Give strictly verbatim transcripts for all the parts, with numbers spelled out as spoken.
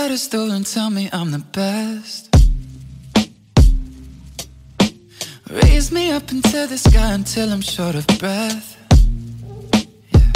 pedestal and tell me I'm the best. Raise me up into the sky until I'm short of breath. Yeah.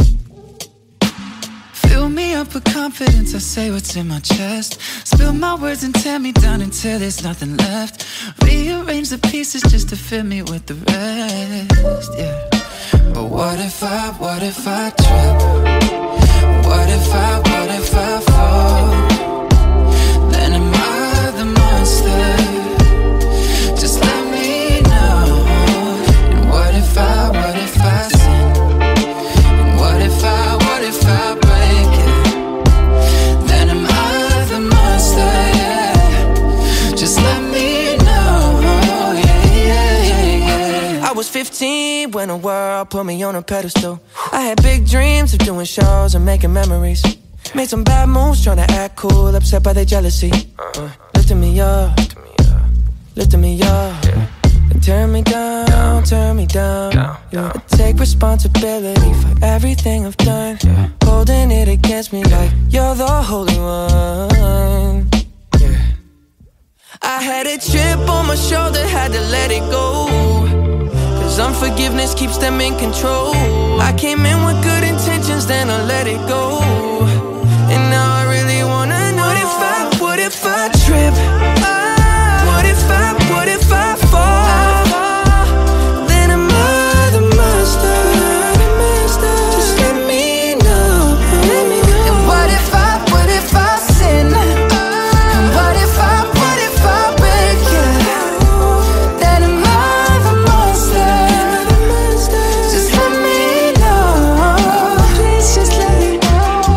Fill me up with confidence, I say what's in my chest. Spill my words and tear me down until there's nothing left. Rearrange the pieces just to fill me with the rest. Yeah. But what if I, what if I trip? What if I, what if I fall? Then am I the monster? Just let me know. And what if I, what if I sin? And what if I, what if I break it? Then am I the monster? Yeah. Just let me know. Yeah, yeah, yeah, yeah. I was fifteen when the world put me on a pedestal. I had big dreams of doing shows and making memories. Made some bad moves trying to act cool, upset by their jealousy. uh, Lifting me up, lifting me up, yeah. And turn me down, down, turn me down, down, yeah. I take responsibility for everything I've done, yeah. Holding it against me like you're the holy one, yeah. I had a chip on my shoulder, had to let it go. Cause unforgiveness keeps them in control. I came in with good intentions, then I let it go. And now I really wanna know, what if I, what if I trip? What if I, what if I fall? Then am I the master? Just let me know. And what if I, what if I sin? And what if I, what if I break it? Then am I the monster? Just let me know. Please just let me know.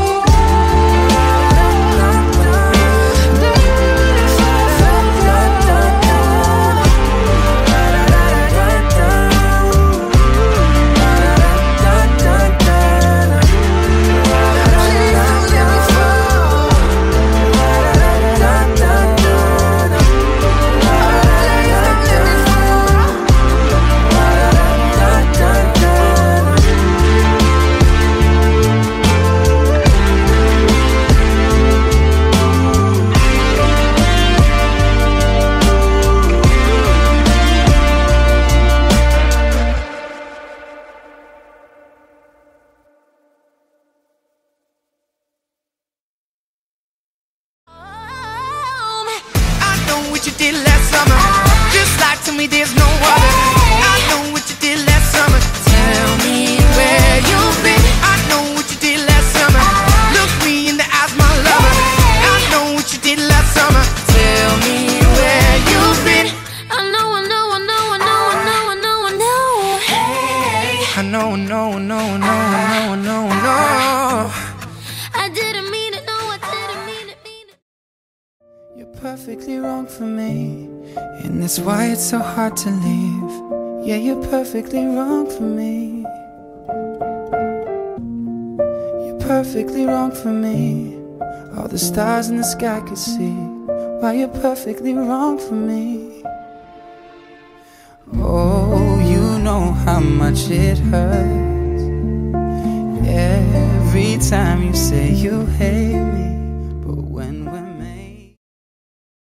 What you did last summer, just like to me there's no other. I know what you did last summer. Tell me where you've been. I know what you did last summer. Look me in the eyes, my lover. I know what you did last summer. Tell me where you've been. I know, I know, I know, I know, I know, I know, I know. Hey, I know, no, no, no, no, no, no. I didn't mean it, no, I didn't mean it, mean it. You're perfectly wrong for me, and that's why it's so hard to leave. Yeah, you're perfectly wrong for me. You're perfectly wrong for me. All the stars in the sky could see why you're perfectly wrong for me. Oh, you know how much it hurts every time you say you hate me.